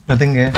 Nothing है.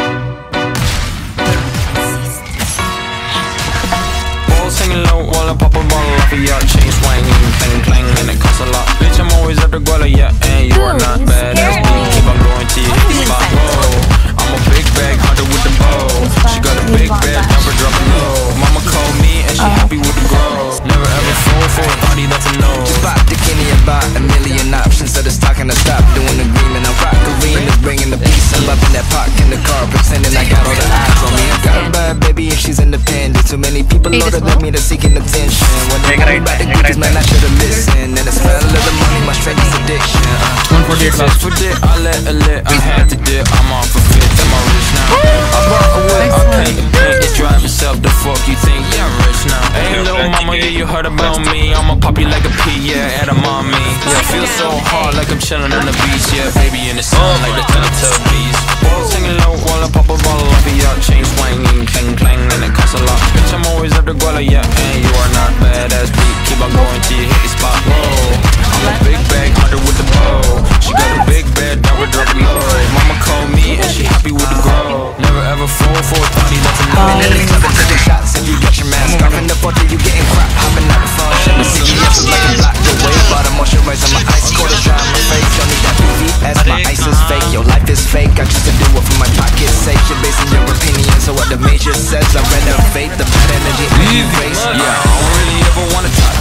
Singing low while I pop a bottle off of your chain swinging, clang clang, and it costs a lot. Bitch, I'm always at the guala, yeah, and you are not bad. Keep on going till you hit the spot. Whoa, I'm a big bag hunter with the bow. She got a big bag, never drop it low. Mama called me and she happy with the grow. Never ever fall for a body that's a no. Just pop the Kenny and buy a million options. So it's talking to stop doing the green and I rock arenas, bringing the peace. I'm up in that park in the car, pretending I got all the eyes on me. I got a bad baby and she's independent. Too many people know that me to seeking attention. When they worry about the cookies, man, I should've listened. And the smell of the money, my strength is addiction. 148 left. For it, I let a lit, I had to dip. I'm off a fit, am I rich now? I bought a whip, I paint it, drive itself. The fuck you think? Yeah, I'm rich now. Hey, little mama, yeah, you heard about me. I'ma pop you like a pea, yeah, Edamame. Yeah, feel so hard like I'm chilling on the beach. Yeah, baby in the sun like the Teletubbies. Ball singing low while I pop a bottle off of your chain swinging, clang clang, and it costs a lot. Bitch, I'm always at the guala, yeah, and you are not badass beat. Keep on going till you hit the spot. Whoa, I'm a big bag hunter with the bow. She got a big bed, never drop it low. Mama called me and she happy with the grow. Never ever fall for a party that's a no. Taking shots if you got your mask off in the photo, you getting crap. Hopping out the phone, shit, the city is like a block away. But I'm moisturizing my ice, quarter dry my face. Don't need that BVS, my ice is fake. Your life is fake, I choose to do it for my pocket's sake. You're basing your opinion, so what the major says, I renovate the bad energy in your face. Yeah, I don't really ever wanna top.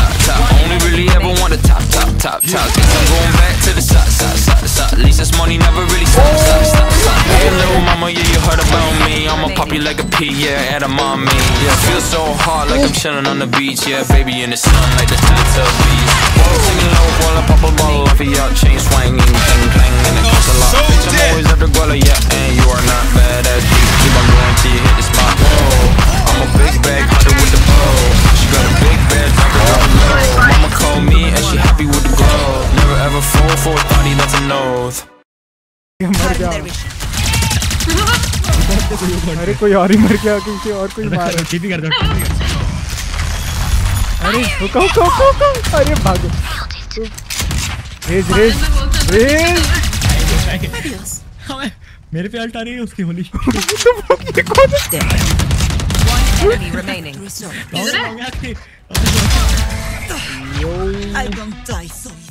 Only really ever wanna top. Guess I'm going back to the side. At least this money never really stop. Hey, little mama, yeah, you heard about me. I'ma pop you like a pea, yeah, Edamame. Yeah, feel so hard like I'm chilling on the beach. Yeah, baby in the sun like the Teletubbies. Singing low while I pop a bottle off of your chain swinging, clang clang, and it costs a lot. Bitch, I'm always at the guala, yeah, and you are not badass beat. Keep on going till you hit the spot. Whoa, I'm a big bag hunter with the bow. She got a big bed, never drop it low. Mama called me and she happy with the grow. Never ever fall for a body that's a nose. अरे कोई और ही मर गया, किसी और कोई मार TP कर दो। अरे रुको अरे भागो। रेज मेरे पे अल्ट आ रही है उसकी Holi. I don't die so